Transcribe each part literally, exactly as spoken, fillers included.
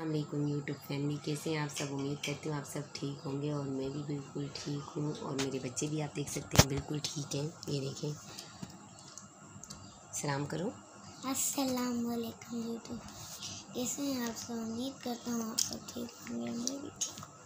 अस्सलाम वालेकुम YouTube family, कैसे हैं आप सब। उम्मीद करती हूँ आप सब ठीक होंगे और मैं भी बिल्कुल ठीक हूँ और मेरे बच्चे भी आप देख सकते हैं बिल्कुल ठीक हैं। ये देखें, सलाम करो। अस्सलाम वालेकुम यूट्यूब, कैसे हैं आप सब। उम्मीद करता हूँ आप सब ठीक होंगे, मैं भी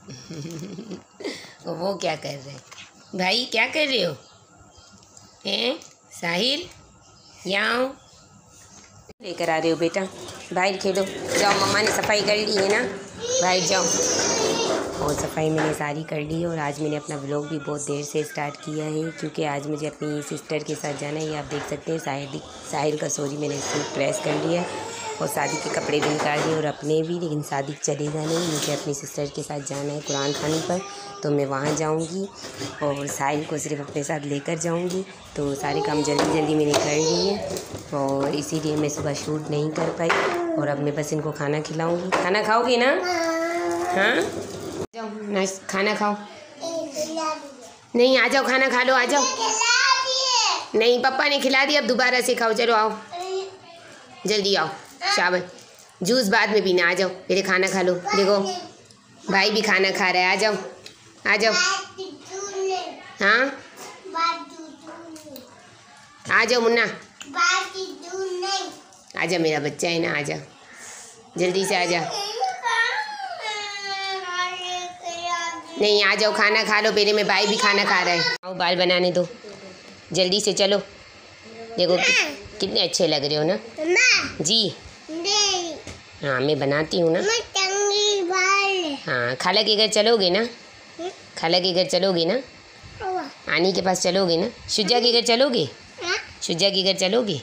ठीक। वो क्या कर रहे हैं भाई, क्या कर रहे हो हैं साहिल? यहाँ लेकर आ रहे हो बेटा, बाहर खेलो जाओ। मम्मा ने सफाई कर ली है ना, बाहर जाओ। और सफाई मैंने सारी कर ली है और आज मैंने अपना व्लॉग भी बहुत देर से स्टार्ट किया है क्योंकि आज मुझे अपनी सिस्टर के साथ जाना है। ये आप देख सकते हैं साहिल साहिल का सॉरी मैंने सूट प्रेस कर लिया है और शादी के कपड़े भी निकाल दिए और अपने भी, लेकिन शादी चलेगा नहीं, मुझे अपनी सिस्टर के साथ जाना है कुरान खानी पर, तो मैं वहाँ जाऊँगी और साहिल को सिर्फ अपने साथ लेकर जाऊँगी। तो सारे काम जल्दी जल्दी मैंने कर लिए और इसीलिए मैं सुबह शूट नहीं कर पाई और अब मैं बस इनको खाना खिलाऊँगी। खाना खाओगे ना? हाँ जाओ ना, खाना खाओ। नहीं आ जाओ, खाना खा लो, आ जाओ। नहीं पापा ने खिला दिया, अब दोबारा से खाओ। चलो आओ, जल्दी आओ। शाबाश, जूस बाद में पीना, आ जाओ पहले खाना खा लो। देखो भाई भी खाना खा रहा है, आ जाओ आ जाओ। हाँ आ जाओ मुन्ना, आ जा, मेरा बच्चा है ना, आ जा जल्दी से, आ जा। नहीं आ जाओ, खाना खा लो पहले, मैं भाई भी खाना खा रहा है। आओ बाल बनाने दो जल्दी से, चलो। देखो कि, कितने अच्छे लग रहे हो ना जी। हाँ मैं बनाती हूँ ना। हाँ खाला के घर चलोगे ना, खाला के घर चलोगे ना, आनी के पास चलोगे ना, शुजा के घर चलोगे, शुजा के घर चलोगे।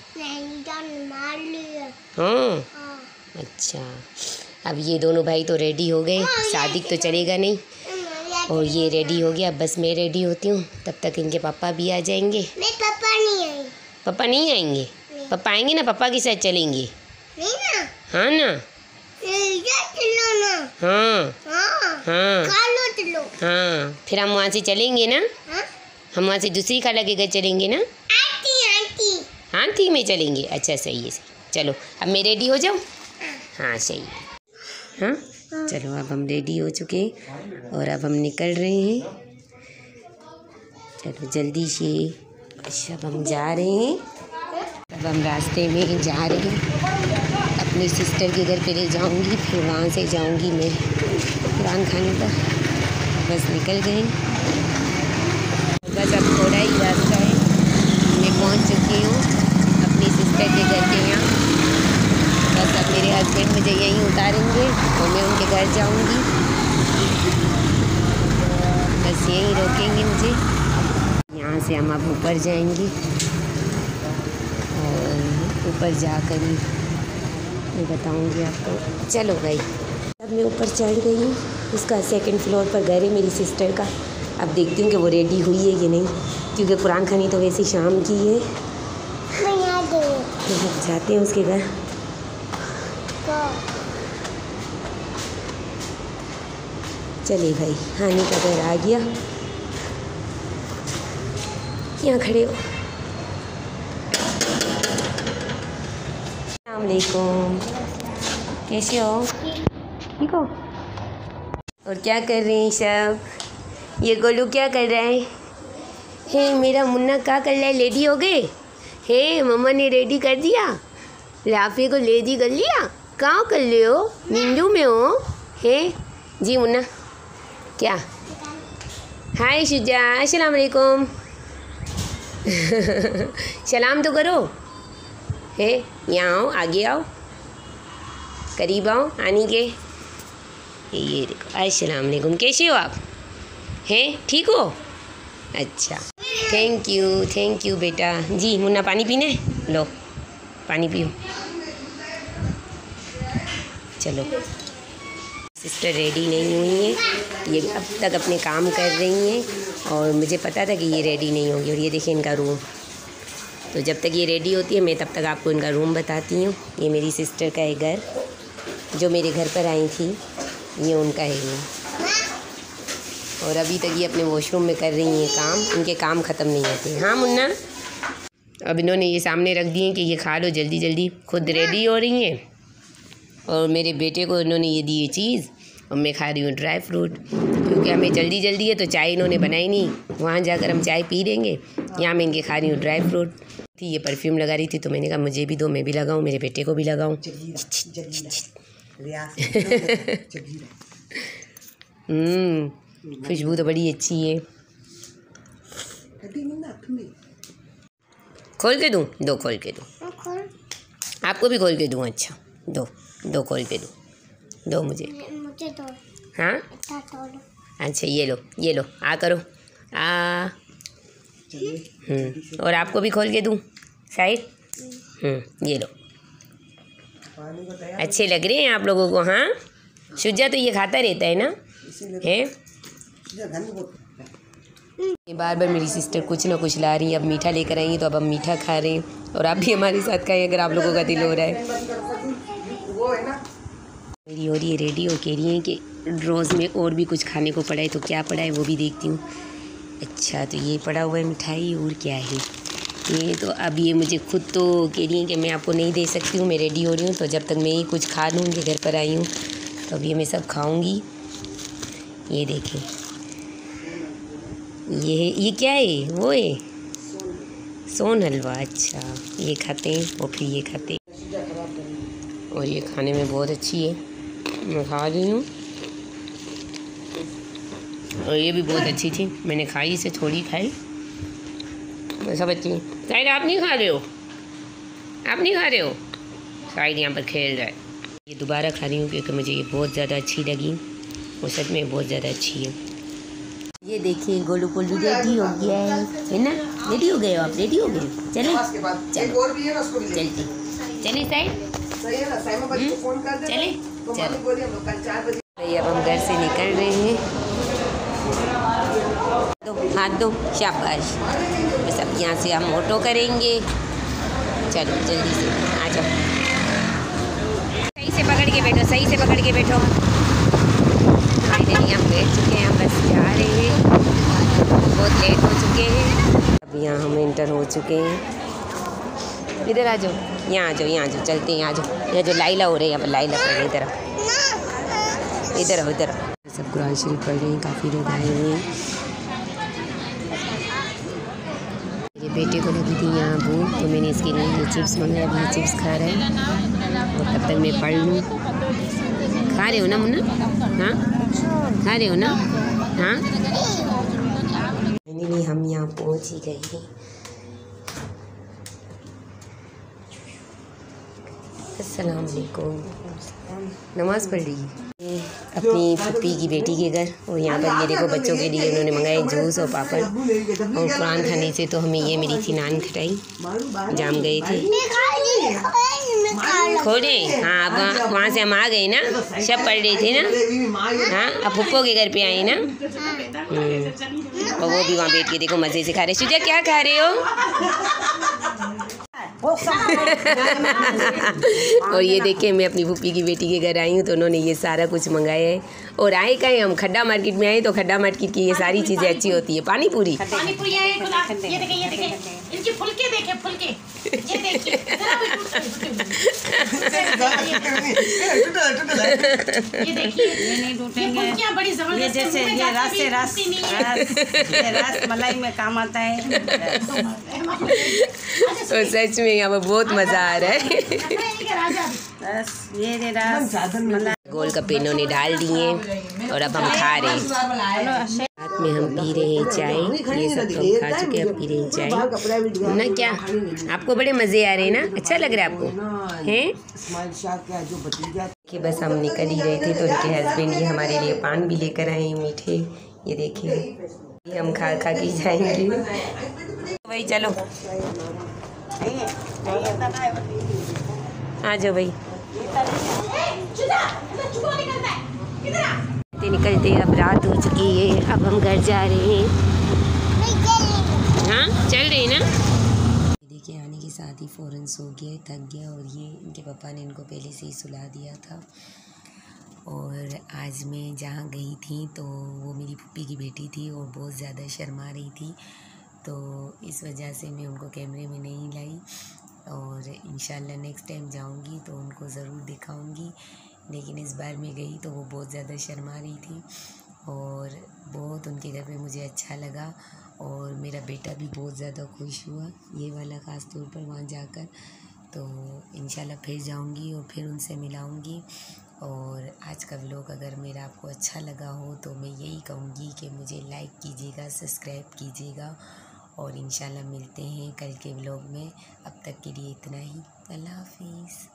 हाँ अच्छा, अब ये दोनों भाई तो रेडी हो गए, शादी तो चलेगा नहीं और ये रेडी हो गया। बस मैं रेडी होती हूँ, तब तक इनके पापा भी आ जाएंगे। मैं पापा नहीं आएंगे। पापा नहीं आएंगे? पापा आएंगे ना, पापा के साथ चलेंगे। नहीं ना? हाँ ना? चलो ना। हाँ हाँ चलो। हाँ फिर हम वहाँ से चलेंगे ना। हाँ? हम वहाँ से दूसरी खाला के घर चलेंगे ना। आंटी आंटी आंटी में चलेंगे। अच्छा सही है, चलो अब मैं रेडी हो जाऊँ। हाँ सही है। हाँ चलो अब हम रेडी हो चुके हैं और अब हम निकल रहे हैं। चलो जल्दी से, अच्छा अब हम जा रहे हैं। अब हम रास्ते में जा रहे हैं, अपनी सिस्टर के घर पे जाऊंगी, फिर वहाँ से जाऊंगी मैं कुरान खाने पर। बस निकल गए, बस अब थोड़ा ही रास्ता है, मैं पहुँच चुकी हूँ अपनी सिस्टर के घर के यहाँ। बस अब मेरे हस्बैंड मुझे यहीं उतारेंगे और मैं उनके घर जाऊंगी। बस यहीं रोकेंगे मुझे, यहाँ से हम अब ऊपर जाएंगे और ऊपर जाकर ही मैं बताऊंगी आपको। चलो भाई अब मैं ऊपर चढ़ गई हूँ, उसका सेकंड फ्लोर पर घर है मेरी सिस्टर का। अब देखती हूँ कि वो रेडी हुई है कि नहीं, क्योंकि कुरान खानी तो वैसे शाम की है। तो जाते हैं उसके घर। चले भाई, हानी का घर आ गया, यहाँ खड़े हो। अस्सलाम वालेकुम, कैसे हो? ठीक हो? और क्या कर रहे हैं सब? ये गोलू क्या कर रहा है? हे मेरा मुन्ना क्या कर रहा है? रेडी हो गए? हे मम्मा ने रेडी कर दिया, लाफे को रेडी कर लिया। कहाँ कर रहे हो? नींदू में हो? हे जी मुन्ना क्या? हाय शुजा, अस्सलाम वालेकुम। सलाम तो करो। हे यहाँ आओ, आगे आओ, करीब आओ आनी के। ये देखो, अस्सलाम वालेकुम, कैसे हो आप? हैं ठीक हो? अच्छा थैंक यू थैंक यू बेटा। जी मुन्ना पानी पीना है? लो पानी पियो। चलो सिस्टर रेडी नहीं हुई हैं, ये अब तक अपने काम कर रही हैं और मुझे पता था कि ये रेडी नहीं होंगी। और ये देखिए इनका रूम, तो जब तक ये रेडी होती है मैं तब तक आपको इनका रूम बताती हूँ। ये मेरी सिस्टर का है घर, जो मेरे घर पर आई थी, ये उनका है रूम। और अभी तक ये अपने वॉशरूम में कर रही हैं काम, इनके काम ख़त्म नहीं होते। हाँ मुन्ना, अब इन्होंने ये सामने रख दिए कि ये खा लो जल्दी जल्दी, खुद रेडी हो रही हैं और मेरे बेटे को इन्होंने ये दी ये चीज़ और मैं खा रही हूँ ड्राई फ्रूट, क्योंकि हमें जल्दी जल्दी है तो चाय इन्होंने बनाई नहीं, वहाँ जाकर हम चाय पी लेंगे। यहाँ मैं इनके खा रही हूँ ड्राई फ्रूट। थी ये परफ्यूम लगा रही थी तो मैंने कहा मुझे भी दो, मैं भी लगाऊँ, मेरे बेटे को भी लगाऊँ। हम्म, खुशबू तो बड़ी अच्छी है। खोल के दूँ? दो खोल के दूँ, आपको भी खोल के दूँ? अच्छा दो दो खोल के दूँ, दो मुझे मुझे दो। हाँ अच्छा ये लो ये लो, आ करो आ। हम्म, और आपको भी खोल के दूँ साइड? हम्म, ये लो। अच्छे लग रहे हैं आप लोगों को? हाँ, शुजा तो ये खाता रहता है ना, है? ये बार बार मेरी सिस्टर कुछ ना कुछ ला रही है, अब मीठा लेकर आई तो अब हम मीठा खा रहे हैं और आप भी हमारे साथ खाएं अगर आप लोगों का दिल हो रहा है। मेरी और ये रेडी हो कह रही हैं कि रोज़ में और भी कुछ खाने को पड़ा है, तो क्या पड़ा है वो भी देखती हूँ। अच्छा तो ये पड़ा हुआ है मिठाई, और क्या है ये? तो अब ये मुझे खुद तो कह रही हैं कि मैं आपको नहीं दे सकती हूँ, मैं रेडी हो रही हूँ, तो जब तक मैं ही कुछ खा लूँगी, घर पर आई हूँ तो अब ये मैं सब खाऊँगी। ये देखें, ये है, ये क्या है? वो है सोन हलवा। अच्छा ये खाते हैं और फिर ये खाते हैं, और ये खाने में बहुत अच्छी है, मैं खा रही हूँ। और ये भी बहुत अच्छी थी, मैंने खाई, इसे थोड़ी खाई, सब अच्छी है। शायद आप नहीं खा रहे हो? आप नहीं खा रहे हो? शायद यहाँ पर खेल रहा है। ये दोबारा खा रही हूँ क्योंकि मुझे ये बहुत ज़्यादा अच्छी लगी, वो सच में बहुत ज़्यादा अच्छी है। ये देखिए गोलू पोलू रेडी हो गया है, है ना? रेडी हो गए हो आप? रेडी हो गए? चले चलो चलते चले साइड, चले चलो। अब हम घर से निकल रहे हैं, दो हाथ दो, शाबाश। बस अब यहाँ से हम ऑटो करेंगे, चलो जल्दी से आ जाओ। सही से पकड़ के बैठो, सही से पकड़ के बैठो। फाइनली हम बैठ चुके हैं, हम बस जा रहे हैं, बहुत लेट हो चुके हैं। अब यहाँ हम एंटर हो चुके हैं। इधर आ जाओ, यहाँ आ जाओ, यहाँ आ जाओ, चलते हैं, आ जाओ। यहाँ जो लाइला हो रही है, यहाँ पर लाइला पढ़ रही, इधर इधर आओ, इधर आओ। सब कुरान शरीफ पढ़ रहे हैं, काफ़ी लोग आए हुए हैं। मेरे बेटे को लगी थी यहाँ भूख, तो मैंने इसके लिए ये चिप्स मंगाया, अभी चिप्स खा रहे हैं और तब तक मैं पढ़ लूँ। खा रहे हो ना मुन्ना? हाँ खा रहे हो ना? हाँ फाइनली हम यहाँ पहुँच ही गए हैं। अस्सलाम वालेकुम। नमाज़ पढ़ रही है अपनी पप्पी की बेटी के घर, और यहाँ पर ये देखो बच्चों के लिए उन्होंने मंगाए जूस और पापड़। और कुरान खाने से तो हमें ये मिली थी नान खटाई, जाम गए थे खोले। हाँ अब वहाँ से हम आ गए ना, सब पढ़ रहे थे ना। हाँ अब पुप्पो के घर पे आए ना, और वो भी वहाँ बैठ के देखो मज़े से खा रहे। शुजा क्या खा रहे हो? और ये देखिए मैं अपनी फूफी की बेटी के घर आई हूँ, तो उन्होंने ये सारा कुछ मंगाया है। और आए कहीं हम खड्डा मार्केट में आए, तो खड्डा मार्केट की ये सारी चीज़ें अच्छी होती है। पानी पूरी, पानी पूरी है, ये देखिए ये देखिए इनके फुलके देखे, फुलके ये देखिए ये देखिए ये नहीं टूटेंगे, ये बड़ी जबरदस्त, जैसे ये रस से रस ये रस मलाई में काम आता है। तो सच में यहाँ पर बहुत मज़ा आ रहा है। बस ये रस मलाई गोल कप्पे इन्होंने डाल दिए और अब हम खा रहे हैं। साथ में हम पी रहे हैं चाय, ये सब तो हम खा चुके हैं, अब पी रहे हैं चाय ना। क्या आपको बड़े मज़े आ रहे हैं ना? अच्छा लग रहा है आपको? हैं कि बस हम निकल ही रहे थे तो उनके हस्बैंड ये हमारे लिए पान भी लेकर आए मीठे। ये देखिए ये हम खा खा के जाएंगे भाई। चलो आ जाओ भाई, निकलते अब रात हो चुकी है, अब हम घर जा रहे हैं। हाँ चल रहे हैं ना। देखिए आने के साथ ही फ़ौरन सो गया, थक गया, और ये इनके पापा ने इनको पहले से ही सुला दिया था। और आज मैं जहाँ गई थी तो वो मेरी फूफी की बेटी थी और बहुत ज़्यादा शर्मा रही थी, तो इस वजह से मैं उनको कैमरे में नहीं लाई। और इंशाल्लाह नेक्स्ट टाइम जाऊंगी तो उनको ज़रूर दिखाऊंगी। लेकिन इस बार मैं गई तो वो बहुत ज़्यादा शर्मा रही थी और बहुत उनके घर पे मुझे अच्छा लगा और मेरा बेटा भी बहुत ज़्यादा खुश हुआ, ये वाला ख़ास तौर पर वहाँ जाकर। तो इंशाल्लाह फिर जाऊंगी और फिर उनसे मिलाऊंगी। और आज का व्लॉग अगर मेरा आपको अच्छा लगा हो तो मैं यही कहूँगी कि मुझे लाइक कीजिएगा, सब्सक्राइब कीजिएगा और इंशाल्लाह मिलते हैं कल के व्लॉग में। अब तक के लिए इतना ही। अल्लाह हाफिज़।